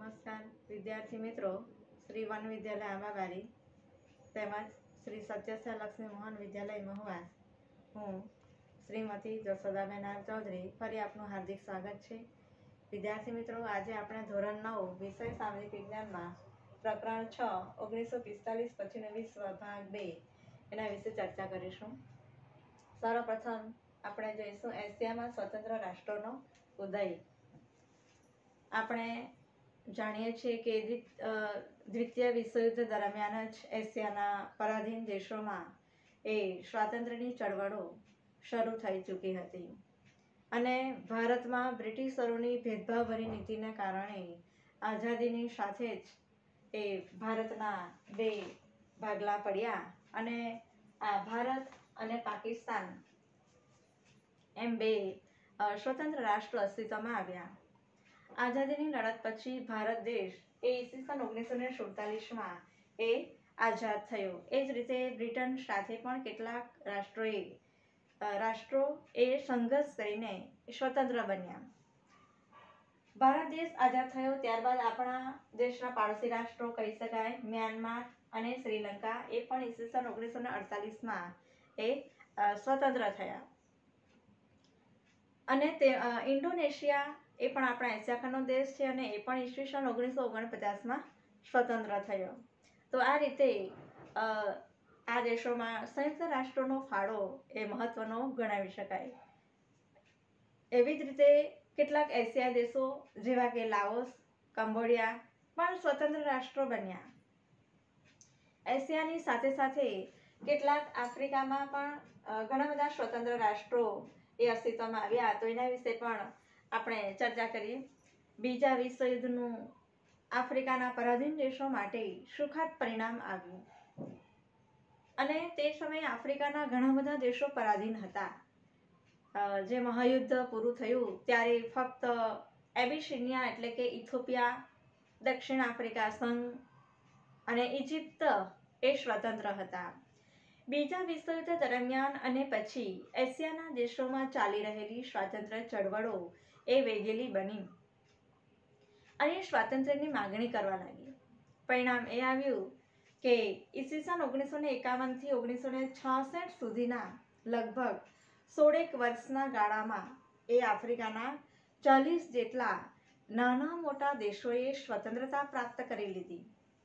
નમસ્કાર વિદ્યાર્થી મિત્રો, શ્રી વન વિદ્યાલય આંબાબારી તેમજ શ્રી સત્યસ્યા લક્ષ્મી મોહન વિદ્યાલય મહુવા, હું શ્રીમતી જશોદાબેન આર ચૌધરી ફરી આપનું હાર્દિક સ્વાગત છે. વિદ્યાર્થી મિત્રો, આજે આપણે ધોરણ 9 વિષય સામાજિક વિજ્ઞાનમાં પ્રકરણ 6 1945 પછીનો વિશ્વ ભાગ 2 એના વિશે ચર્ચા કરીશું. સર્વપ્રથમ આપણે જોઈશું એશિયામાં સ્વતંત્ર રાષ્ટ્રોનો ઉદય. આપણે જાણીએ છીએ કે દ્વિતીય વિશ્વયુદ્ધ દરમિયાન જ એશિયાના પરાધીન દેશોમાં એ સ્વાતંત્ર્યની ચળવળો શરૂ થઈ ચૂકી હતી અને ભારતમાં બ્રિટિશરોની ભેદભાવભરી નીતિને કારણે આઝાદીની સાથે જ એ ભારતના બે ભાગલા પડ્યા અને આ ભારત અને પાકિસ્તાન એમ બે સ્વતંત્ર રાષ્ટ્રો અસ્તિત્વમાં આવ્યા. આઝાદીની લડત પછી ભારત દેશ એ ઈસવીસન 1947માં એ આઝાદ થયો. એ જ રીતે બ્રિટન સાથે પણ કેટલાક રાષ્ટ્રો એ સંઘર્ષ કરીને સ્વતંત્ર બન્યા. ભારત દેશ આઝાદ થયો ત્યારબાદ આપણા દેશના પાડોશી રાષ્ટ્રો કહી શકાય મ્યાનમાર અને શ્રીલંકા એ પણ ઈસવીસન 1948માં એ સ્વતંત્ર થયા. અને તે ઇન્ડોનેશિયા એ પણ આપણા એશિયા ખંડનો દેશ છે અને એ પણ ઈસવીસન 1949માં સ્વતંત્ર થયો. તો આ રીતે આ દેશોમાં સંયુક્ત રાષ્ટ્રોનો ફાળો એ મહત્વનો ગણાવી શકાય. એવી જ રીતે કેટલાક એશિયાઈ દેશો જેવા કે લાઓસ, કંબોડિયા પણ સ્વતંત્ર રાષ્ટ્રો બન્યા. એશિયાની સાથે સાથે કેટલાક આફ્રિકામાં પણ ઘણા બધા સ્વતંત્ર રાષ્ટ્રો એ અસ્તિત્વમાં આવ્યા. તો એના વિશે પણ આપણે ચર્ચા કરીએ. બીજા વિશ્વયુદ્ધનું આફ્રિકાના પરાધીન દેશો માટે સુખદ પરિણામ આવ્યું અને તે સમયે આફ્રિકાના ઘણા બધા દેશો પરાધીન હતા. જે મહાયુદ્ધ પૂરું થયું ત્યારે ફક્ત એબિસિનિયા એટલે કે ઇથોપિયા, દક્ષિણ આફ્રિકા સંઘ અને ઇજિપ્ત એ સ્વતંત્ર હતા. બીજા વિશ્વયુદ્ધ દરમિયાન અને પછી એશિયાના દેશોમાં ચાલી રહેલી સ્વાતંત્ર્ય ચળવળો એ વેગેલી બની અને સ્વાતંત્ર્યની માગણી કરવા લાગી. પરિણામ એ આવ્યું કે ઈસવીસન 1951 થી 1966 સુધીના લગભગ 16 વર્ષના ગાળામાં એ આફ્રિકાના 40 જેટલા નાના મોટા દેશોએ સ્વતંત્રતા પ્રાપ્ત કરી લીધી.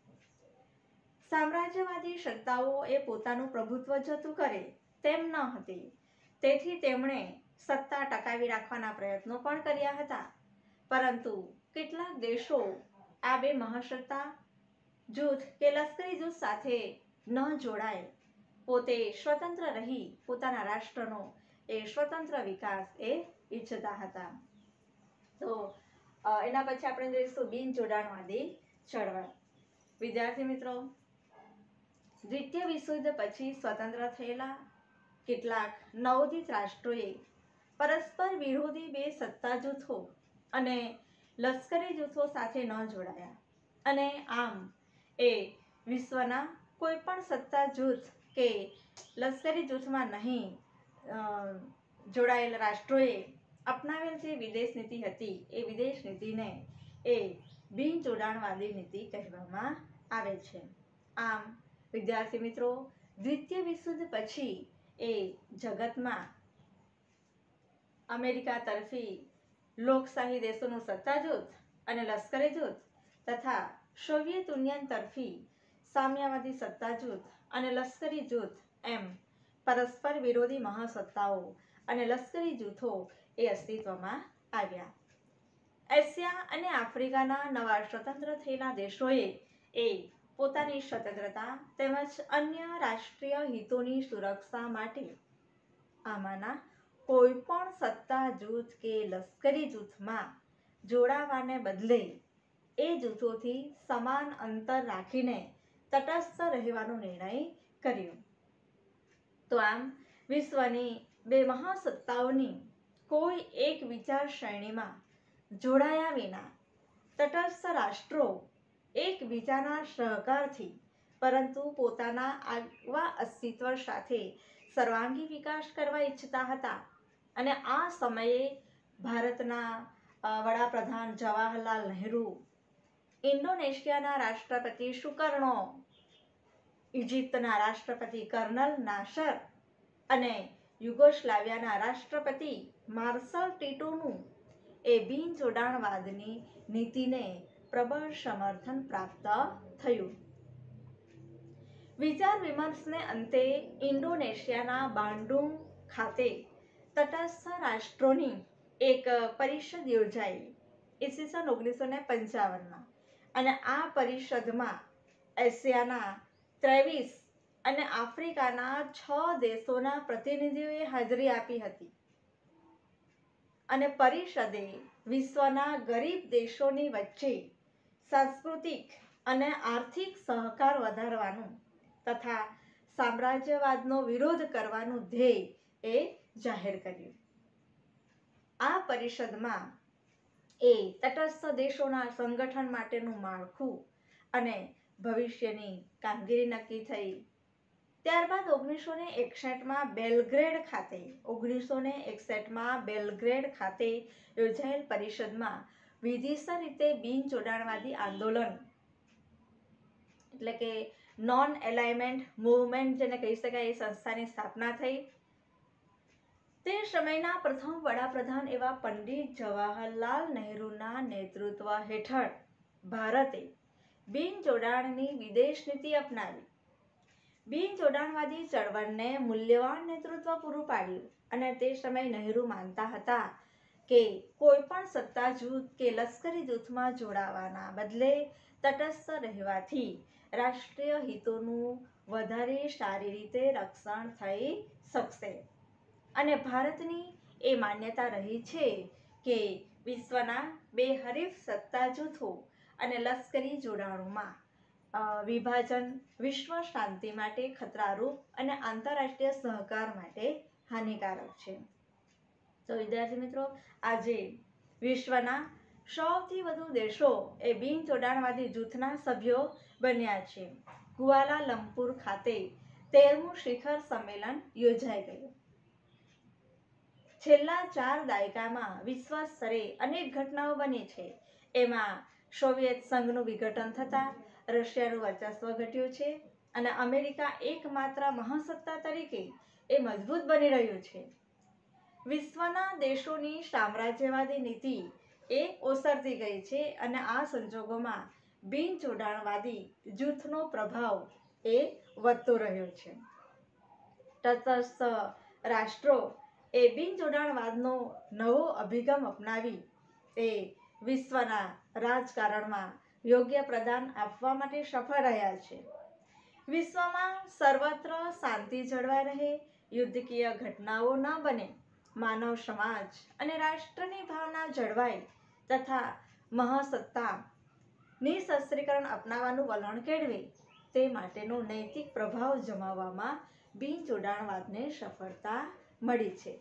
સામ્રાજ્યવાદી સત્તાઓ એ પોતાનું પ્રભુત્વ જતું કરે તેમ ન હતી, તેથી તેમણે સત્તા ટકાવી રાખવાના પ્રયત્નો પણ કર્યા હતા. પરંતુ કેટલાક દેશો આ બે મહાસત્તા જૂથ કે લશ્કરી જૂથ સાથે ન જોડાય, પોતે સ્વતંત્ર રહી પોતાના રાષ્ટ્રનો એ સ્વતંત્ર વિકાસ એ ઈચ્છતા હતા. તો એના પછી આપણે જોઈશું બિન જોડાણવાદી ચળવળ. વિદ્યાર્થી મિત્રો, દ્વિતીય વિશ્વયુદ્ધ પછી સ્વતંત્ર થયેલા કેટલાક નવોદિત રાષ્ટ્રોએ પરસ્પર વિરોધી બે સત્તા જૂથો અને લશ્કરી જૂથો સાથે ન જોડાયા અને આમ એ વિશ્વના કોઈ પણ સત્તા જૂથ કે લશ્કરી જૂથમાં નહીં જોડાયેલા રાષ્ટ્રોએ અપનાવેલ જે વિદેશ નીતિ હતી એ વિદેશ નીતિને એ બિન જોડાણવાદી નીતિ કહેવામાં આવે છે. આમ વિદ્યાર્થી મિત્રો, દ્વિતીય વિશ્વયુદ્ધ પછી એ જગતમાં અમેરિકા તરફી લોકશાહી દેશોનું સત્તા જૂથ અને લશ્કરી જૂથ તથા સોવિયત યુનિયન તરફી સામ્યવાદી સત્તા જૂથ અને લશ્કરી જૂથ એમ પરસ્પર વિરોધી મહાસત્તાઓ અને લશ્કરી જૂથો એ અસ્તિત્વમાં આવ્યા. એશિયા અને આફ્રિકાના નવા સ્વતંત્ર થયેલા દેશોએ એ પોતાની સ્વતંત્રતા તેમજ અન્ય રાષ્ટ્રીય હિતોની સુરક્ષા માટે આમાંના કોઈ પણ સત્તા જૂથ કે લશ્કરી જૂથમાં જોડાવાને બદલે એ જૂથોથી સમાન અંતર રાખીને તટસ્થ રહેવાનો નિર્ણય કર્યો. તો આમ વિશ્વની બે મહાસત્તાઓની કોઈ એક વિચારશ્રેણીમાં જોડાયા વિના તટસ્થ રાષ્ટ્રો એકબીજાના સહકારથી પરંતુ પોતાના આગવા અસ્તિત્વ સાથે સર્વાંગી વિકાસ કરવા ઈચ્છતા હતા. અને આ સમયે ભારતના વડાપ્રધાન જવાહરલાલ નહેરુ ઇન્ડોનેશિયાના રાષ્ટ્રપતિ સુકર્ણો, ઇજિપ્તના રાષ્ટ્રપતિ કર્નલ નાસર અને યુગોસ્લાવિયાના રાષ્ટ્રપતિ માર્શલ ટીટોનું એ બિનજોડાણવાદની નીતિને પ્રબળ સમર્થન પ્રાપ્ત થયું. વિચાર વિમર્શને અંતે ઇન્ડોનેશિયાના બાન્ડુંગ ખાતે તટસ્થ રાષ્ટ્રોની એક પરિષદ યોજાઈ ઈસવીસન 1955માં, અને આ પરિષદમાં એશિયાના 23 અને આફ્રિકાના 6 દેશોના પ્રતિનિધિઓએ હાજરી આપી હતી. અને પરિષદે વિશ્વના ગરીબ દેશોની વચ્ચે સાંસ્કૃતિક અને આર્થિક સહકાર વધારવાનું તથા સામ્રાજ્યવાદનો વિરોધ કરવાનું ધ્યેય એ જાહેર કર્યું. આ પરિષદમાં એ તટસ્થ દેશોના સંગઠન માટેનું માળખું અને ભવિષ્યની કામગીરી નક્કી થઈ. ત્યારબાદ 1961માં બેલગ્રેડ ખાતે યોજાયેલ પરિષદમાં વિધિસર રીતે બિનજોડાણવાદી આંદોલન એટલે કે નોન એલાઇનમેન્ટ મૂવમેન્ટ જેને કહી શકાય એ સંસ્થાની સ્થાપના થઈ. તે સમયના પ્રથમ વડાપ્રધાન એવા પંડિત જવાહરલાલ નહેરુના નેતૃત્વ હેઠળ ભારતે બિનજોડાણની વિદેશ નીતિ અપનાવી. બિનજોડાણવાદી ચળવળને મૂલ્યવાન નેતૃત્વ પૂરું પાડ્યું, અને તે સમયે નહેરુ માનતા હતા કે કોઈ પણ સત્તા જૂથ કે લશ્કરી જૂથમાં જોડાવાના બદલે તટસ્થ રહેવાથી રાષ્ટ્રીય હિતોનું વધારે સારી રીતે રક્ષણ થઈ શકશે. અને ભારતની એ માન્યતા રહી છે કે વિશ્વના બે હરીફ સત્તા જૂથો અને લશ્કરી જોડાણોમાં વિભાજન વિશ્વ શાંતિ માટે ખતરારૂપ અને આંતરરાષ્ટ્રીય સહકાર માટે હાનિકારક છે. તો વિદ્યાર્થી મિત્રો, આજે વિશ્વના સૌથી વધુ દેશો એ બિનજોડાણવાદી જૂથના સભ્યો બન્યા છે. કુઆલાલંપુર ખાતે 13મું શિખર સંમેલન યોજાઈ ગયું. છેલ્લા 4 દાયકામાં વિશ્વ સ્તરે અનેક ઘટનાઓ બની છે. એમાં સોવિયત સંઘનું વિઘટન થતાં રશિયાનું વર્ચસ્વ ઘટ્યું છે, અને અમેરિકા એકમાત્ર મહાસત્તા તરીકે એ મજબૂત બની રહ્યું છે. વિશ્વના દેશોની સામ્રાજ્યવાદી નીતિ એ ઓસરતી ગઈ છે, અને આ સંજોગોમાં બિનજોડાણવાદી જૂથનો પ્રભાવ એ વધતો રહ્યો છે. તટસ્થ રાષ્ટ્રો એ બિનજોડાણવાદનો નવો અભિગમ અપનાવી એ વિશ્વના રાજકારણમાં યોગ્ય પ્રદાન આપવા માટે સફળ રહ્યા છે. વિશ્વમાં સર્વત્ર શાંતિ જળવાઈ રહે, યુદ્ધકીય ઘટનાઓ ન બને, માનવ સમાજ અને રાષ્ટ્રની ભાવના જળવાય તથા મહાસત્તા નિઃશસ્ત્રીકરણ અપનાવવાનું વલણ કેળવે તે માટેનો નૈતિક પ્રભાવ જમાવવામાં બિનજોડાણવાદને સફળતા મળી છે.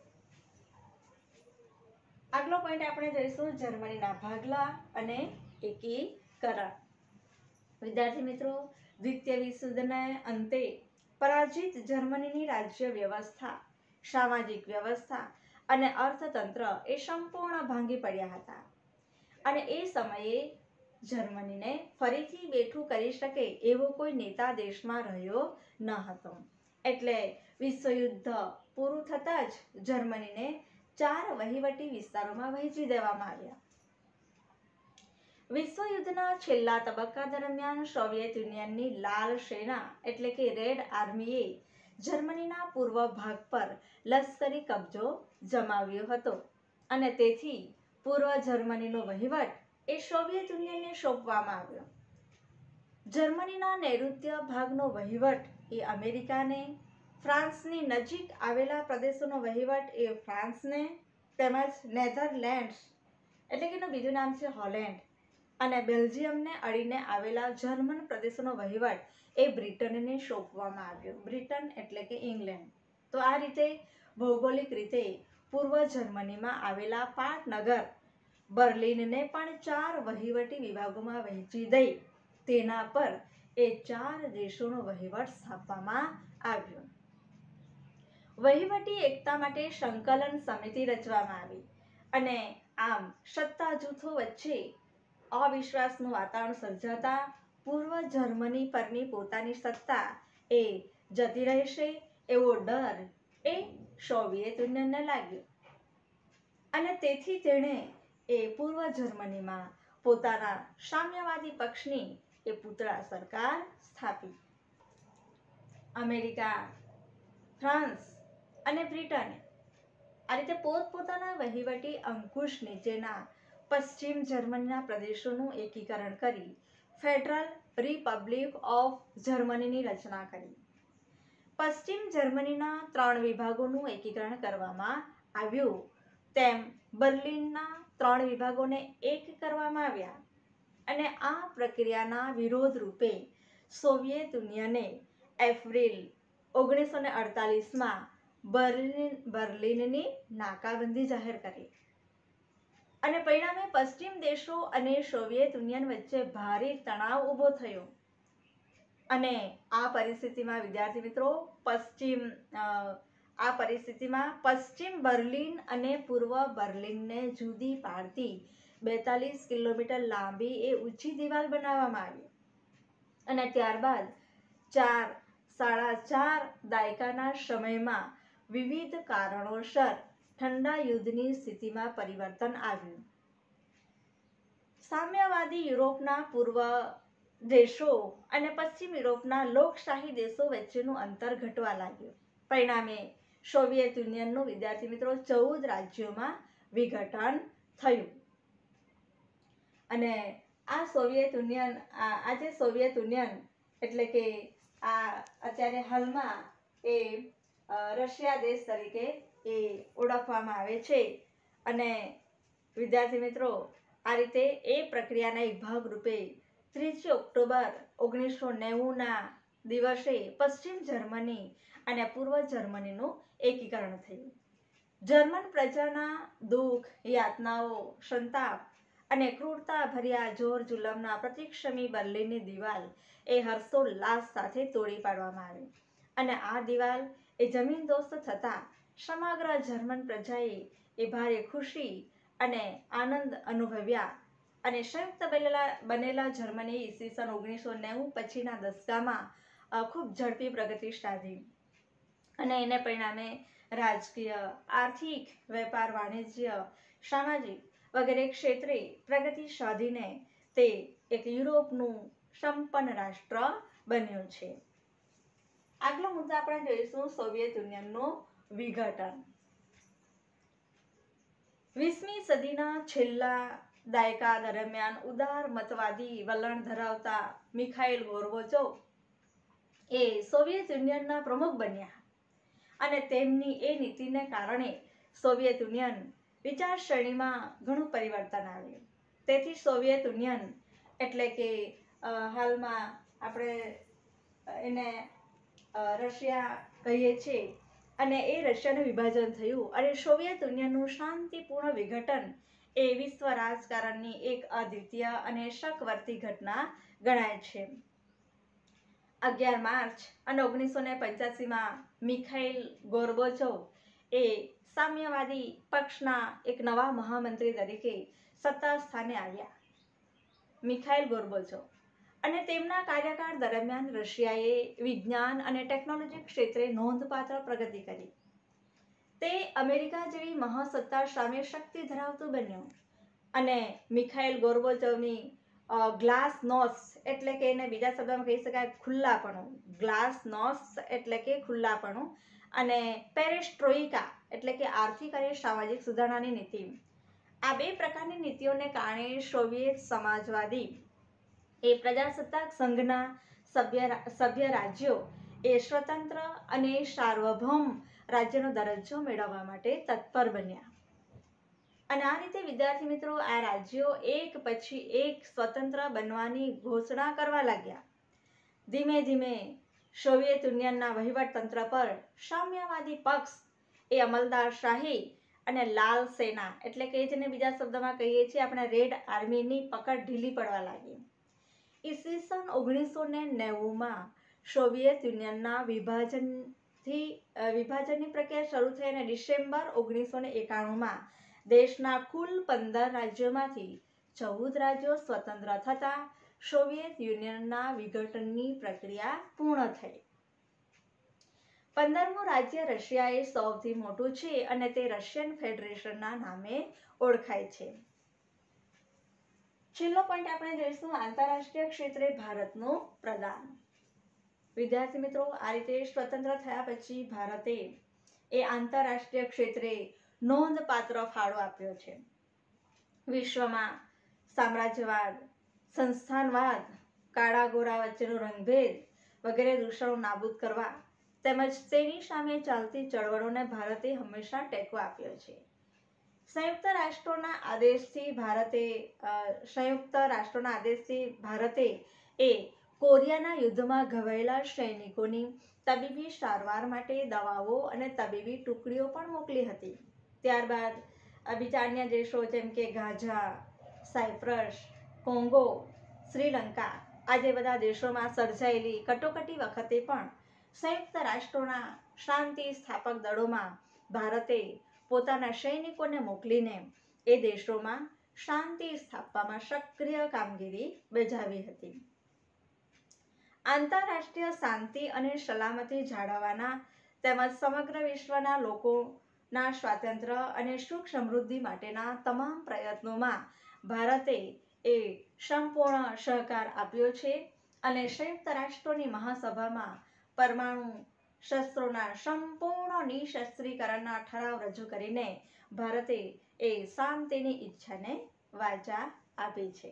આગલો પોઈન્ટ આપણે જોઈશું જર્મનીના ભાગલા અને એકીકરણ. વિદ્યાર્થી મિત્રો, દ્વિતીય વિશ્વયુદ્ધના અંતે પરાજિત જર્મનીની રાજ્ય વ્યવસ્થા, સામાજિક વ્યવસ્થા અને અર્થતંત્ર એ સંપૂર્ણ ભાંગી પડ્યા હતા, અને એ સમયે જર્મનીને ફરીથી બેઠું કરી શકે એવો કોઈ નેતા દેશમાં રહ્યો ન હતો. એટલે વિશ્વયુદ્ધ પૂરું થતાં જ જર્મનીને 4 વહીવટી વિસ્તારોમાં વહેંચી દેવામાં આવ્યા. વિશ્વયુદ્ધના છેલ્લા તબક્કા દરમિયાન સોવિયત યુનિયનની લાલ સેના એટલે કે રેડ આર્મીએ જર્મનીના પૂર્વ ભાગ પર લશ્કરી કબજો જમાવ્યો હતો, અને તેથી પૂર્વ જર્મનીનો વહીવટ એ સોવિયત યુનિયનને સોંપવામાં આવ્યો. જર્મનીના નૈઋત્ય ભાગનો વહીવટ એ અમેરિકાને, ફ્રાન્સની નજીક આવેલા પ્રદેશોનો વહીવટ એ ફ્રાન્સને, તેમજ નેધરલેન્ડ્સ એટલે કે એનું બીજું નામ છે હોલેન્ડ, અને બેલ્જિયમને અડીને આવેલા જર્મન પ્રદેશોનો વહીવટ એ બ્રિટનને સોંપવામાં આવ્યો. બ્રિટન એટલે કે ઇંગ્લેન્ડ. તો આ રીતે ભૌગોલિક રીતે પૂર્વ જર્મનીમાં આવેલા પાટનગર બર્લિનને પણ 4 વહીવટી વિભાગોમાં વહેંચી દઈ તેના પર એ 4 દેશોનો વહીવટ સ્થાપવામાં આવ્યો. વહીવટી એકતા માટે સંકલન સમિતિ રચવામાં આવી, અને આમ સત્તા જૂથો વચ્ચે અવિશ્વાસનું વાતાવરણ સર્જાતા પૂર્વ જર્મની પરની પોતાની સત્તા એ જતી રહેશે એવો ડર એ સોવિયત યુનિયનને લાગ્યો અને તેથી તેણે એ પૂર્વ જર્મનીમાં પોતાના સામ્યવાદી પક્ષની એ પૂતળા સરકાર સ્થાપી. અમેરિકા, ફ્રાન્સ અને બ્રિટને આ રીતે પોતપોતાના વહીવટી અંકુશ નીચેના પશ્ચિમ જર્મનીના પ્રદેશોનું એકીકરણ કરી ફેડરલ રિપબ્લિક ઓફ જર્મનીની રચના કરી. પશ્ચિમ જર્મનીના 3 વિભાગોનું એકીકરણ કરવામાં આવ્યું, તેમ બર્લિનના 3 વિભાગોને એક કરવામાં આવ્યા અને આ પ્રક્રિયાના વિરોધ રૂપે સોવિયત યુનિયને એપ્રિલ 1948માં બર્લિનની નાકાબંધી જાહેર કરી અને પરિણામે પશ્ચિમ દેશો અને સોવિયત યુનિયન વચ્ચે ભારે તણાવ ઊભો થયો. અને આ પરિસ્થિતિમાં પશ્ચિમ બર્લિન અને પૂર્વ બર્લિનને જુદી પાડતી 42 કિલોમીટર લાંબી એ ઊંચી દિવાલ બનાવવામાં આવી અને ત્યારબાદ 4.5 દાયકાના સમયમાં વિવિધ કારણોસર ઠંડા યુદ્ધની સ્થિતિમાં પરિવર્તન આવ્યું. સામ્યવાદી યુરોપના પૂર્વ દેશો અને પશ્ચિમ યુરોપના લોકશાહી દેશો વચ્ચેનું અંતર ઘટવા લાગ્યું. પરિણામે સોવિયત યુનિયનનું વિદ્યાર્થી મિત્રો 14 રાજ્યોમાં વિઘટન થયું અને આ સોવિયત યુનિયન એટલે કે આ અત્યારે હાલમાં એ રશિયા દેશ તરીકે એ ઓળખવામાં આવે છે. અને વિદ્યાર્થી મિત્રો આ રીતે એ પ્રક્રિયાના એક ભાગરૂપે 3 ઓક્ટોબર 1990ના દિવસે પશ્ચિમ જર્મની અને પૂર્વ જર્મનીનું એકીકરણ થયું. જર્મન પ્રજાના દુઃખ, યાતનાઓ, સંતાપ અને ક્રૂરતા ભર્યા જોર જુલમના પ્રતિક્ષમી બર્લિનની દિવાલ એ હર્ષોલ્લાસ સાથે તોડી પાડવામાં આવી અને આ દિવાલ એ જમીનદોસ્ત થતાં સમગ્ર જર્મન પ્રજાએ એ ભારે ખુશી અને આનંદ અનુભવ્યા અને સંયુક્ત બનેલા જર્મની ઈસવીસન 1990 પછીના દશકામાં ખૂબ ઝડપી પ્રગતિ સાધી અને એને પરિણામે રાજકીય, આર્થિક, વેપાર, વાણિજ્ય, સામાજિક વગેરે ક્ષેત્રે પ્રગતિ સાધીને તે એક યુરોપનું સંપન્ન રાષ્ટ્ર બન્યું છે. આગલો મુદ્દો આપણે જોઈશું સોવિયત યુનિયનનું વિઘટન. 20મી સદીના છેલ્લા દાયકા દરમિયાન ઉદાર મતવાદી વલણ ધરાવતા મિખાઇલ ગોર્બચોવ એ સોવિયત યુનિયનના પ્રમુખ બન્યા અને તેમની એ નીતિને કારણે સોવિયત યુનિયન વિચારસરણીમાં ઘણું પરિવર્તન આવ્યું. તેથી સોવિયત યુનિયન એટલે કે હાલમાં આપણે એને રશિયા કહીએ છીએ અને એ રશિયાનું વિભાજન થયું અને સોવિયત યુનિયનનું શાંતિપૂર્ણ વિઘટન એ વિશ્વ રાજકારણની એક અદ્વિતીય અને શકવર્તી ઘટના ગણાય છે. 11 માર્ચ અને 1985માં મિખાઇલ ગોર્બચોવ એ સામ્યવાદી પક્ષના એક નવા મહામંત્રી તરીકે સત્તા સ્થાને આવ્યા. મિખાઇલ ગોર્બચોવ અને તેમના કાર્યકાળ દરમિયાન રશિયાએ વિજ્ઞાન અને ટેકનોલોજી ક્ષેત્રે નોંધપાત્ર પ્રગતિ કરી. તે અમેરિકા જેવી મહાસત્તા સામે શક્તિ ધરાવતું બન્યું અને મિખાઇલ ગોર્બચોવની ગ્લાસનોસ્ટ એટલે કે એને બીજા શબ્દમાં કહી શકાય ખુલ્લાપણું, ગ્લાસનોસ્ટ એટલે કે ખુલ્લાપણું અને પેરેસ્ટ્રોઇકા એટલે કે આર્થિક અને સામાજિક સુધારણાની નીતિ, આ 2 પ્રકારની નીતિઓને કારણે સોવિયત સમાજવાદી એ પ્રજાસત્તાક સંઘના સભ્ય રાજ્યો એ સ્વતંત્ર અને સાર્વભૌમ રાજ્યનો દરજ્જો મેળવવા માટે તત્પર બન્યા અને આ રીતે વિદ્યાર્થી મિત્રો આ રાજ્યો એક પછી એક સ્વતંત્ર બનવાની ઘોષણા કરવા લાગ્યા. ધીમે ધીમે સોવિયત યુનિયનના વહીવટતંત્ર પર સામ્યવાદી પક્ષ એ અમલદારશાહી અને લાલ સેના એટલે કે જેને બીજા શબ્દમાં કહીએ છીએ આપણે રેડ આર્મીની પકડ ઢીલી પડવા લાગી. ઈસવીસન 1990માં સોવિયત યુનિયનના વિભાજનની પ્રક્રિયા શરૂ થઈ અને ડિસેમ્બર 1991માં દેશના કુલ 15 રાજ્યોમાંથી 14 રાજ્યો સ્વતંત્ર થતા સોવિયત યુનિયનના વિઘટનની પ્રક્રિયા પૂર્ણ થઈ. 15મું રાજ્ય રશિયા એ સૌથી મોટું છે અને તે રશિયન ફેડરેશનના નામે ઓળખાય છે. છેલ્લો પોઈન્ટ આપણે જોઈશું આંતરરાષ્ટ્રીય ક્ષેત્રે ભારતનું પ્રદાન. વિદ્યાર્થી મિત્રો, આ રીતે સ્વતંત્ર થયા પછી ભારતે એ આંતરરાષ્ટ્રીય ક્ષેત્રે નોંધપાત્ર ફાળો આપ્યો છે. વિશ્વમાં સામ્રાજ્યવાદ, સંસ્થાનવાદ, કાળા ગોરા વચ્ચેનો રંગભેદ વગેરે દૂષણો નાબૂદ કરવા તેમજ તેની સામે ચાલતી ચળવળોને ભારતે હંમેશા ટેકો આપ્યો છે. સંયુક્ત રાષ્ટ્રોના આદેશથી ભારતે એ કોરિયાના યુદ્ધમાં ઘવાયેલા સૈનિકોની તબીબી સારવાર માટે દવાઓ અને તબીબી ટુકડીઓ પણ મોકલી હતી. ત્યારબાદ બીજા અન્ય દેશો જેમ કે ગાઝા, સાયપ્રસ, કોંગો, શ્રીલંકા આ જે બધા દેશોમાં સર્જાયેલી કટોકટી વખતે પણ સંયુક્ત રાષ્ટ્રોના શાંતિ સ્થાપક દળોમાં ભારતે પોતાના સૈનિકોને મોકલીને એ દેશોમાં શાંતિ સ્થાપવામાં સક્રિય કામગીરી બજાવી હતી. આંતરરાષ્ટ્રીય શાંતિ અને સલામતી જાળવવાના તેમજ સમગ્ર વિશ્વના લોકોના સ્વાતંત્ર્ય અને સુખ સમૃદ્ધિ માટેના તમામ પ્રયત્નોમાં ભારતે એ સંપૂર્ણ સહકાર આપ્યો છે અને સંયુક્ત રાષ્ટ્રોની મહાસભામાં પરમાણુ શસ્ત્રોના સંપૂર્ણ નિશસ્ત્રીકરણના ઠરાવ રજૂ કરીને ભારતે એ શાંતિની ઈચ્છાને વાચા આપી છે.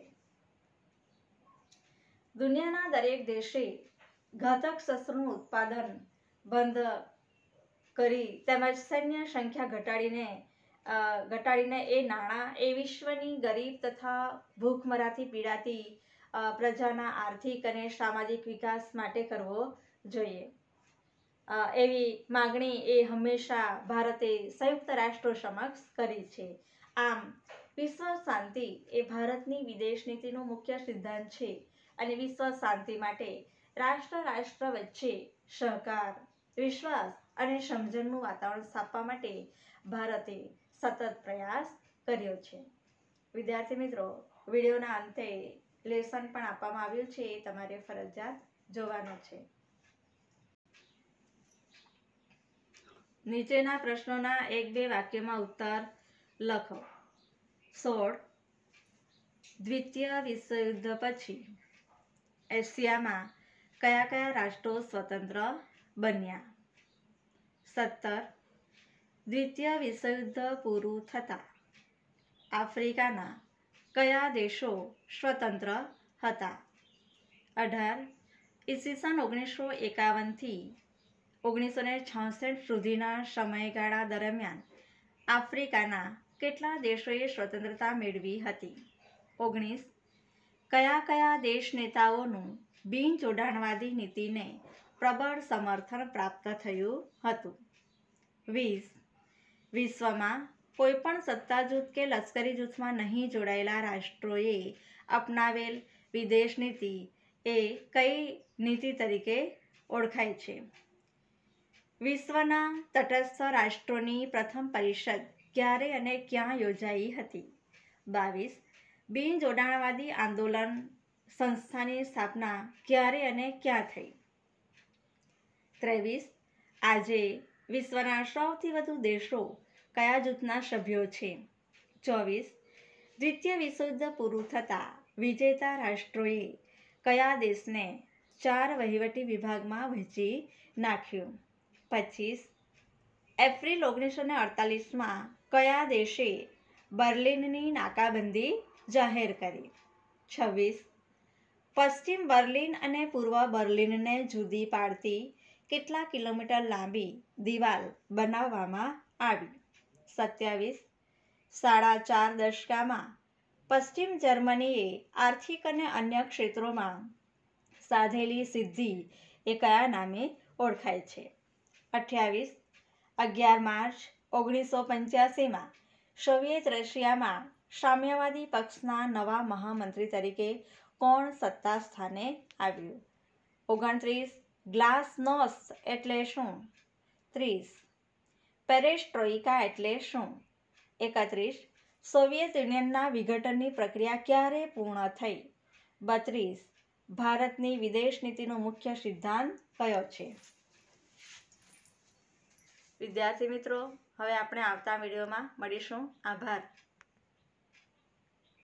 દુનિયાના દરેક દેશે ઘાતક શસ્ત્રોનું ઉત્પાદન બંધ કરી તેમજ સૈન્ય સંખ્યા ઘટાડીને એ નાણાં એ વિશ્વની ગરીબ તથા ભૂખમરાથી પીડાતી પ્રજાના આર્થિક અને સામાજિક વિકાસ માટે કરવો જોઈએ. એવી માગણી એ હંમેશા ભારતે સંયુક્ત રાષ્ટ્રો સમક્ષ કરી છે. આમ વિશ્વ શાંતિ એ ભારતની વિદેશ નીતિનો મુખ્ય સિદ્ધાંત છે અને વિશ્વ શાંતિ માટે રાષ્ટ્ર વચ્ચે સહકાર, વિશ્વાસ અને સમજણનું વાતાવરણ સ્થાપવા માટે ભારતે સતત પ્રયાસ કર્યો છે. વિદ્યાર્થી મિત્રો, વિડીયોના અંતે લેસન પણ આપવામાં આવ્યું છે, એ તમારે ફરજિયાત જોવાનું છે. નીચેના પ્રશ્નોના 1-2 વાક્યમાં ઉત્તર લખો. 16. દ્વિતીય વિશ્વયુદ્ધ પછી એશિયામાં કયા કયા રાષ્ટ્રો સ્વતંત્ર બન્યા? 17. દ્વિતીય વિશ્વયુદ્ધ પૂરું થતાં આફ્રિકાના કયા દેશો સ્વતંત્ર હતા? 18. ઈસવીસન 1951 થી 1966 સુધીના સમયગાળા દરમિયાન આફ્રિકાના કેટલા દેશોએ સ્વતંત્રતા મેળવી હતી? 19. કયા કયા દેશ નેતાઓનું બિનજોડાણવાદી નીતિને પ્રબળ સમર્થન પ્રાપ્ત થયું હતું? 20. વિશ્વમાં કોઈપણ સત્તા જૂથ કે લશ્કરી જૂથમાં નહીં જોડાયેલા રાષ્ટ્રોએ અપનાવેલ વિદેશ નીતિ એ કઈ નીતિ તરીકે ઓળખાય છે? વિશ્વના તટસ્થ રાષ્ટ્રોની પ્રથમ પરિષદ ક્યારે અને ક્યાં યોજાઈ હતી? 22. બિનજોડાણવાદી આંદોલન સંસ્થાની સ્થાપના ક્યારે અને ક્યાં થઈ? 23. આજે વિશ્વના સૌથી વધુ દેશો કયા જૂથના સભ્યો છે? 24. દ્વિતીય વિશ્વયુદ્ધ પૂરું થતાં વિજેતા રાષ્ટ્રોએ કયા દેશને 4 વહીવટી વિભાગમાં વહેંચી નાખ્યું? 25. એપ્રિલ 1948માં કયા દેશે બર્લિનની નાકાબંધી જાહેર કરી? 26. પશ્ચિમ બર્લિન અને પૂર્વ બર્લિનને જુદી પાડતી કેટલા કિલોમીટર લાંબી દિવાલ બનાવવામાં આવી? 27. 4.5 દશકામાં પશ્ચિમ જર્મનીએ આર્થિક અને અન્ય ક્ષેત્રોમાં સાધેલી સિદ્ધિ એ કયા નામે ઓળખાય છે? 28. 11 માર્ચ 1985માં સોવિયત રશિયામાં સામ્યવાદી પક્ષના નવા મહામંત્રી તરીકે કોણ સત્તા સ્થાને આવ્યું? 29. ગ્લાસનોસ્ટ એટલે શું? 30. પેરેસ્ટ્રોઇકા એટલે શું? 31. સોવિયત યુનિયનના વિઘટનની પ્રક્રિયા ક્યારે પૂર્ણ થઈ? 32. ભારતની વિદેશ નીતિનો મુખ્ય સિદ્ધાંત કયો છે? વિદ્યાર્થી મિત્રો, હવે આપણે આવતા વિડીયોમાં મળીશું. આભાર.